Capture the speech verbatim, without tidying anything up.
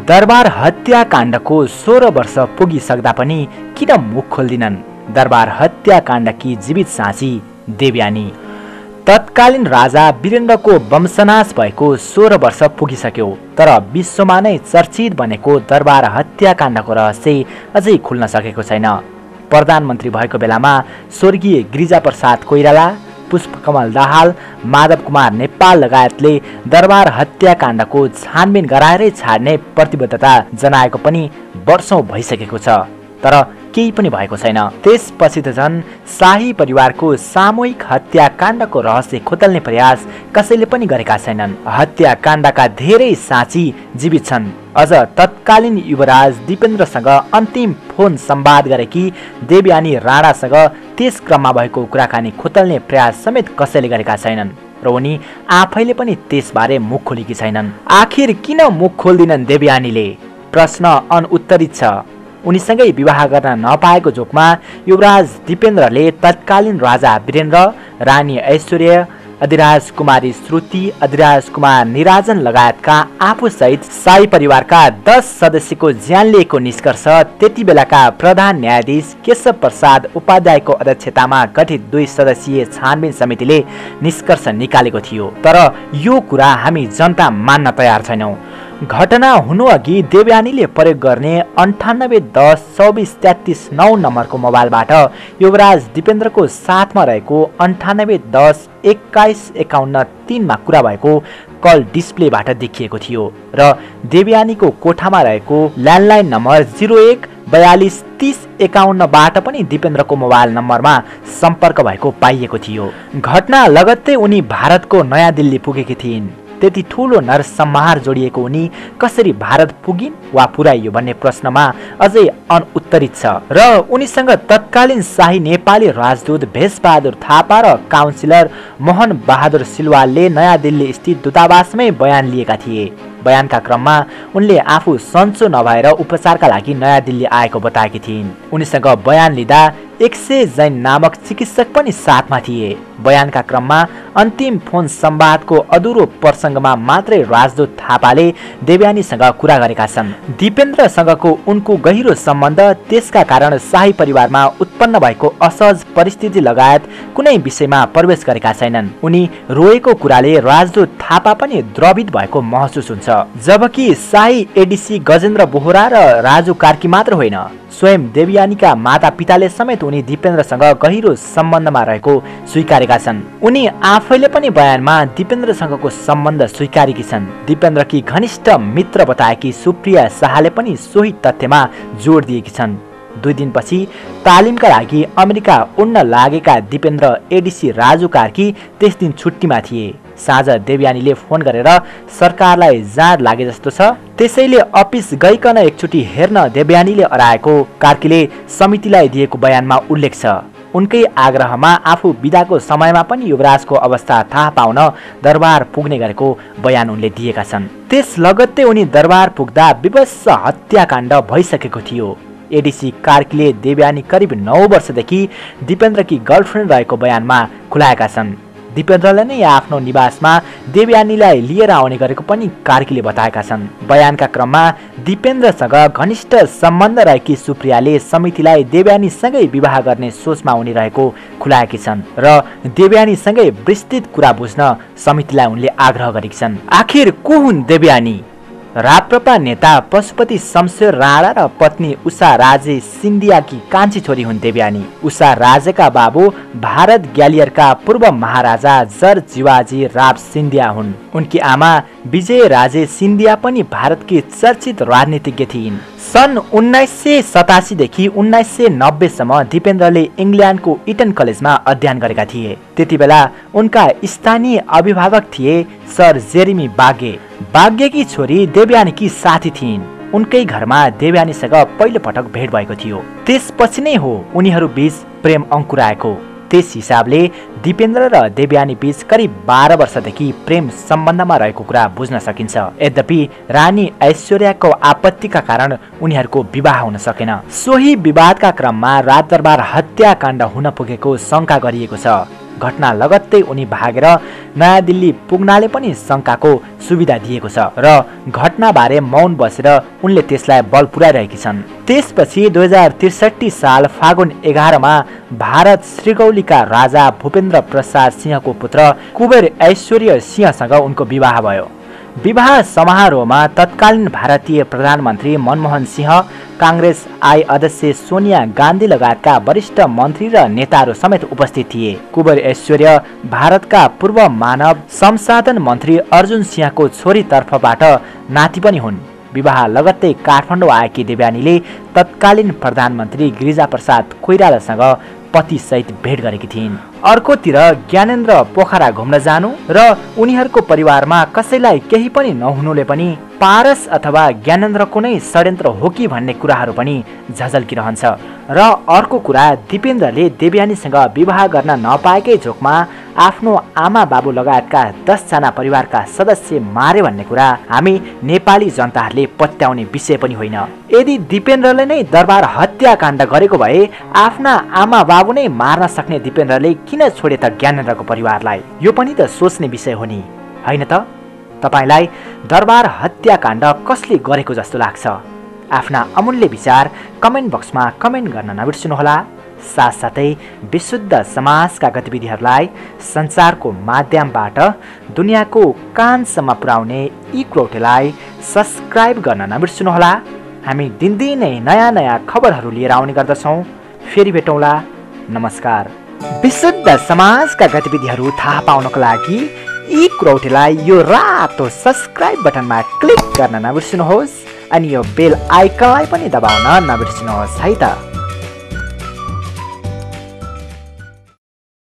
दरबार हत्याकाण्डको सोह्र वर्ष पुगिसक्दा पनि किन मुख खोल्दिनन् दरबार हत्याकाण्डकी जीवित साँची देवयानी। तत्कालीन राजा वीरेन्द्रको वंशनाश भएको सोह्र वर्ष पुगिसक्यो, तर विश्वमा नै चर्चित बनेको दरबार हत्याकाण्डको रहस्य अझै खुल्न सकेको छैन। प्रधानमन्त्री भएको बेलामा स्वर्गीय गिरिजाप्रसाद कोइराला, पुष्पकमल दाहाल, माधव कुमार नेपाल लगायतले दरबार हत्याकाण्डको छानबिन गराएरै छाड्ने प्रतिबद्धता जनाएको पनि वर्षौं भइसकेको छ, तर केही पनि भएको छैन। त्यसपछि त झन् शाही परिवारको सामूहिक हत्याकाण्डको रहस्य खोतल्ने प्रयास कसैले पनि गरेका छैनन्। हत्याकाण्डका धेरै साँची जीवित छन्। अझ तत्कालीन युवराज दिपेन्द्रसँग अन्तिम फोन संवाद गरेकी देवयानी राणासँग त्यस क्रममा भएको कुराकानी खोतल्ने प्रयास समेत कसैले गरेका छैनन् र उनी आफैले पनि त्यसबारे मुख खोलेकी छैनन्। आखिर किन मुख खोल्दिनन् देवयानीले? प्रश्न अनुत्तरित छ। उनीसँगै विवाह गर्न नपाएको जोखमा युवराज दिपेन्द्रले तत्कालीन राजा वीरेन्द्र, रानी ऐश्वर्या, अधिराज कुमारी श्रुति, अधिराज कुमार निराजन लगायतका आफूसहित शाही परिवारका दस सदस्यको ज्यान लिएको निष्कर्ष त्यति बेलाका प्रधान न्यायाधीश केशव प्रसाद उपाध्यायको अध्यक्षतामा गठित दुई सदस्यीय छानबिन समितिले निष्कर्ष निकालेको थियो। तर यो कुरा हामी जनता मान्न तयार छैनौं। घटना हुनु अघि देवयानीले प्रयोग गर्ने अन्ठानब्बे दस चौबिस तेत्तिस नौ नम्बरको मोबाइलबाट युवराज दिपेन्द्रको साथमा रहेको अन्ठानब्बे दस एक्काइस एकाउन्न तीनमा कुरा भएको कल डिस्प्लेबाट देखिएको थियो र देवयानीको कोठामा रहेको ल्यान्डलाइन नम्बर जिरो एक बयालिस तीस एकाउन्नबाट पनि दिपेन्द्रको मोबाइल नम्बरमा सम्पर्क भएको पाइएको थियो। घटना लगत्तै उनी भारतको नयाँ दिल्ली पुगेकी थिइन्। त्यति ठूलो नरसंहार जोडिएको उनी कसरी भारत पुगिन् वा पुर्याइयो भन्ने प्रश्नमा अझै अनुत्तरित छ र उनीसँग तत्कालीन शाही नेपाली राजदूत भेषबहादुर थापा र काउन्सिलर मोहन बहादुर सिलवालले नयाँ दिल्ली स्थित दूतावासमै बयान लिएका थिए। बयानका क्रममा उनले आफू सन्चो नभएर उपचारका लागि नयाँ दिल्ली आएको बताएकी थिइन्। उनीसँग बयान लिँदा एक सय जैन नामक चिकित्सक पनि साथमा थिए। बयानका क्रममा अन्तिम फोन संवादको अधुरो प्रसङ्गमा मात्रै राजदूत थापाले देवयानीसँग कुरा गरेका छन्। दिपेन्द्रसँगको उनको गहिरो सम्बन्ध, त्यसका कारण शाही परिवारमा उत्पन्न भएको असहज परिस्थिति लगायत कुनै विषयमा प्रवेश गरेका छैनन्। उनी रोएको कुराले राजदूत थापा पनि द्रवित भएको महसुस हुन्छ, जबकि शाही एडिसी गजेन्द्र बोहरा र राजु कार्की मात्र होइन, स्वयं देवयानीका माता पिताले समेत उनी दिपेन्द्रसँग गहिरो सम्बन्धमा रहेको स्वीकारेका छन्। उनी आफैले पनि बयानमा दिपेन्द्रसँगको सम्बन्ध स्वीकारेकी छन्। दिपेन्द्रकी घनिष्ठ मित्र बताएकी सुप्रिया शाहले पनि सोही तथ्यमा जोड दिएकी छन्। दुई दिनपछि तालिमका लागि अमेरिका उड्न लागेका दिपेन्द्र एडिसी राजु कार्की त्यस दिन छुट्टीमा थिए। साँझ देवयानीले फोन गरेर सरकारलाई जाँड लागे जस्तो छ, त्यसैले अफिस गइकन एकचोटि हेर्न देवयानीले अराएको कार्कीले समितिलाई दिएको बयानमा उल्लेख छ। उनकै आग्रहमा आफू बिदाको समयमा पनि युवराजको अवस्था थाहा पाउन दरबार पुग्ने गरेको बयान उनले दिएका छन्। त्यस लगत्तै उनी दरबार पुग्दा विवश हत्याकाण्ड भइसकेको थियो। एडिसी कार्कीले देवयानी करिब नौ वर्षदेखि दिपेन्द्रकी गर्लफ्रेन्ड रहेको बयानमा खुलाएका छन्। दिपेन्द्रले नै आफ्नो निवासमा देवयानीलाई लिएर आउने गरेको पनि कार्कीले बताएका छन्। बयानका क्रममा दिपेन्द्रसँग घनिष्ठ सम्बन्ध रहेकी सुप्रियाले समितिलाई देवयानीसँगै विवाह गर्ने सोचमा उनी रहेको खुलाएकी छन् र देवयानीसँगै विस्तृत कुरा बुझ्न समितिलाई उनले आग्रह गरेकी छन्। आखिर को हुन् देवयानी? राप्रपा नेता पशुपति शमशेर राणा र पत्नी उषा राजे सिन्धियाकी कान्छी छोरी हुन् देवयानी। उषा राजेका बाबु भारत ग्यालियरका पूर्व महाराजा जर जिवाजी राव सिन्धिया हुन्। उनकी आमा विजय राजे सिन्धिया पनि भारतकी चर्चित राजनीतिज्ञ थिइन्। सन् उन्नाइस सय सतासीदेखि उन्नाइस सय नब्बेसम्म दिपेन्द्रले इङ्ल्यान्डको इटन कलेजमा अध्ययन गरेका थिए। त्यति बेला उनका स्थानीय अभिभावक थिए सर जेरेमी बागे। बागेकी छोरी देवयानीकी साथी थिइन्। उनकै घरमा देवयानीसँग पहिलो पटक भेट भएको थियो। त्यसपछि नै हो उनीहरू बीच प्रेम अंकुराएको। त्यस हिसाबले दिपेन्द्र र देवयानी बीच करिब बाह्र वर्षदेखि प्रेम सम्बन्धमा रहेको कुरा बुझ्न सकिन्छ। यद्यपि रानी ऐश्वर्याको आपत्तिका कारण उनीहरूको विवाह हुन सकेन। सोही विवादका क्रममा राजदरबार हत्याकाण्ड हुन पुगेको शंका गरिएको छ। घटना लगत्तै उनी भागेर नयाँ दिल्ली पुग्नाले पनि शङ्काको सुविधा दिएको छ र घटनाबारे मौन बसेर उनले त्यसलाई बल पुर्याइरहेकी छन्। त्यसपछि दुई हजार त्रिसठी साल फागुन एघारमा भारत श्रीगौलीका राजा भूपेन्द्र प्रसाद सिंहको पुत्र कुबेर ऐश्वर्य सिंहसँग उनको विवाह भयो। विवाह समारोहमा तत्कालीन भारतीय प्रधानमन्त्री मनमोहन सिंह, काङ्ग्रेस आई अध्यक्ष सोनिया गान्धी लगायतका वरिष्ठ मन्त्री र नेताहरू समेत उपस्थित थिए। कुबेर ऐश्वर्य भारतका पूर्व मानव संसाधन मन्त्री अर्जुन सिंहको छोरीतर्फबाट नाति पनि हुन्। विवाह लगत्तै काठमाडौँ आएकी देवयानीले तत्कालीन प्रधानमन्त्री गिरिजाप्रसाद कोइरालासँग पतिसहित भेट गरेकी थिइन्। अर्कोतिर ज्ञानेन्द्र पोखरा घुम्न जानु र उनीहरूको परिवारमा कसैलाई केही पनि नहुनुले पनि पारस अथवा ज्ञानेन्द्रको नै षड्यन्त्र हो कि भन्ने कुराहरू पनि झझल्किरहन्छ। र अर्को कुरा, दिपेन्द्रले देवयानीसँग विवाह गर्न नपाएकै झोकमा आफ्नो आमा बाबु लगायतका दसजना परिवारका सदस्य मारे भन्ने कुरा हामी नेपाली जनताहरूले पत्याउने विषय पनि होइन। यदि दिपेन्द्रले नै दरबार हत्याकाण्ड गरेको भए आफ्ना आमा बाबु नै मार्न सक्ने दिपेन्द्रले किन छोडे त ज्ञानेन्द्रको परिवारलाई? यो पनि त सोच्ने विषय हो नि, होइन त? तपाईलाई दरबार हत्याकाण्ड कसले गरेको जस्तो लाग्छ? आफ्ना अमूल्य विचार कमेन्ट बक्समा कमेन्ट गर्न नबिर्सनुहोला। साथसाथै विशुद्ध समाजका गतिविधिहरूलाई सञ्चारको माध्यमबाट दुनियाँको कानसम्म पुर्याउने इक्रोटेलाई सब्सक्राइब गर्न नबिर्सनुहोला। हामी दिनदिनै नयाँ नयाँ खबरहरू लिएर आउने गर्दछौँ। फेरि भेटौँला। नमस्कार। विशुद्ध समाजका गतिविधिहरू थाहा पाउनको लागि इक्रोटेलाई यो रातो सब्सक्राइब बटनमा क्लिक गर्न नबिर्सनुहोस् अनि यो बेल आइकनलाई पनि दबाउन नबिर्सनुहोस् है त।